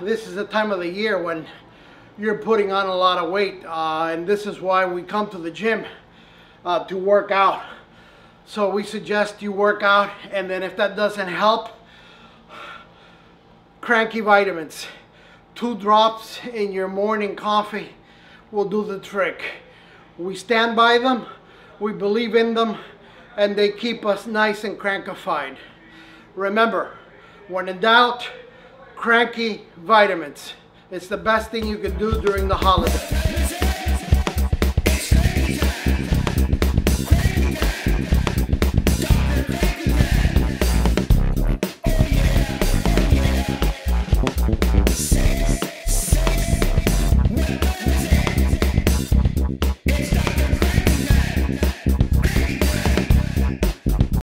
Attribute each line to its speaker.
Speaker 1: this is the time of the year when you're putting on a lot of weight, and this is why we come to the gym to work out. So we suggest you work out, and then if that doesn't help, Cranky vitamins. 2 drops in your morning coffee will do the trick. We stand by them, we believe in them, and they keep us nice and crankified. Remember, when in doubt, Cranky vitamins. It's the best thing you can do during the holidays.